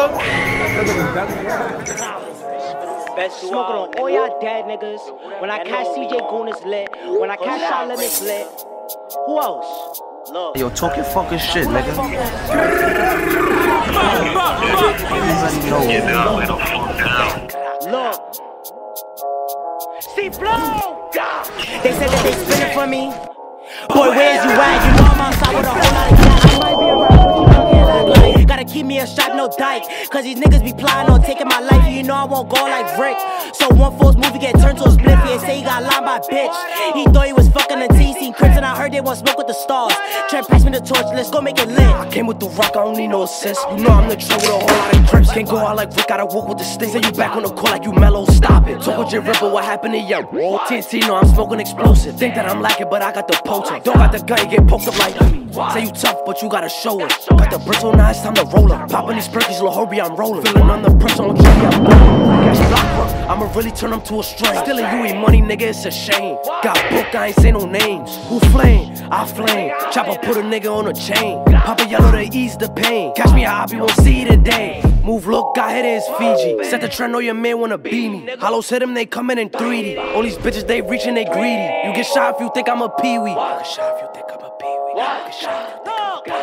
Smoking on all y'all dead niggas. When I catch CJ Goon is lit. When I catch y'all Lim is lit. Who else? Look. Yo, talk your fucking shit, nigga. Look. See Flow! They said that they spinning for me. Boy, where's you at? You know I'm outside with a whole lot of gas. I might be around, but you gotta keep me a strap, no dike. Cause these niggas be plotting on taking my life. You know I won't go like Rick. So one false movie get turned to a spliffy and say he got lined by bitch. He thought he was fucking a T. Seen Crips and I heard they want smoke with the stars. Trent pass me the torch, let's go make it lit. I came with the rock, I don't need no assist. You know I'm the truck with a whole lot of Crips. Can't go out like Rick, gotta walk with the sticks. Say you back on the call like you mellow, stop it. Talk with your ripper, what happened to you? TNT, know I'm smoking explosive. Think that I'm lacking, but I got the potent. Don't got the gun, you get poked up like say you tough, but you gotta show it. Got the brittle, now it's time to roll up. Popping these perkies, lil' Hobie, I'm rolling. Feeling on the pressure, on Jimmy, I'm rolling. Catch block work, I'ma really turn them to a string. Stealing you eat money, nigga, it's a shame. Got book, I ain't say no names. Who flame? I flame. Chopper put a nigga on a chain. Papa yellow to ease the pain. Catch me a hobby, won't see today. Move, look, got hit his Fiji. Set the trend, know your man wanna beat me. Hollows hit him, they coming in 3D. All these bitches, they reaching, they greedy. You get shot if you think I'm a peewee. You get shot if you think I'm a peewee. You get shot if you think I'm a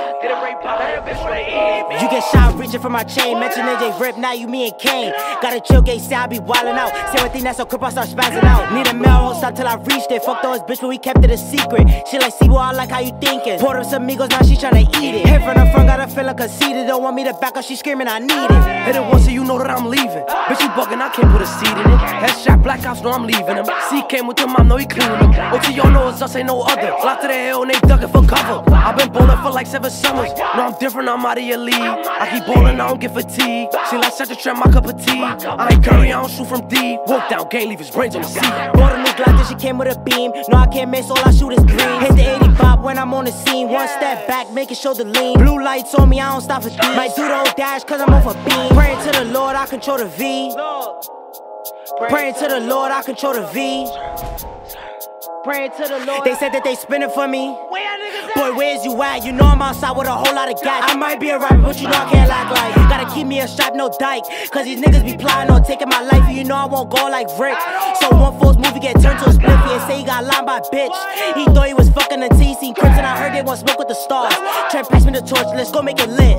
You get shot reaching for my chain. Mention AJ Rip, now you me and Kane. Got a chill gate, say I be wildin' out. Say one thing that's so crip, I start spazzing out. Need a mail, won't stop till I reached it. Fuck those bitch, but we kept it a secret. She like, see, boy, I like how you thinking. Poured up some amigos, now she tryna eat it. Hit from the front, got her feeling conceited. Don't want me to back up, she screaming, I need it. Hit it once so you know that I'm leaving. Bitch, you bugging, I can't put a seed in it. Headshot, black ops, know I'm leaving him. C came with him, I know he cleaning them. OT, y'all know it's us, ain't no other. Locked to the hill and they ducking for cover. I've been bowling for like 7 summers. No, I'm different, I'm out of your league. I keep bowling, I don't get fatigued. She like such a trap, my cup of tea. I ain't Curry, I don't shoot from D. Walk down, can't leave his brains on the seat. Bought a new Glock, then she came with a beam. No, I can't miss, all I shoot is green. Hit the 80 pop when I'm on the scene. One step back, make it show the lean. Blue lights on me, I don't stop for these. Might do the old dash, cause I'm off a beam. Praying to the Lord, I control the V. Praying to the Lord, I control the V. Praying to the Lord. They said that they spinning for me. Boy, where's you at? You know I'm outside with a whole lot of gas. I might be a rapper, but you know I can't act like. Gotta keep me a strap, no dike. Cause these niggas be plotting on taking my life. And you know I won't go like Rick. So one false movie get turned to a spliffy and say he got lined by bitch. He thought he was fucking a T. Seen Crips and I heard they want smoke with the stars. Trent pass me the torch, let's go make it lit.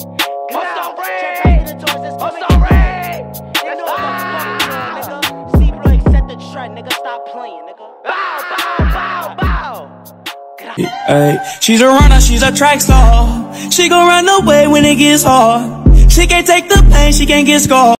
Nigga, stop playing, nigga. Bow, bow, bow, bow. Hey, she's a runner, she's a track star. She gon' run away when it gets hard. She can't take the pain, she can't get scarred.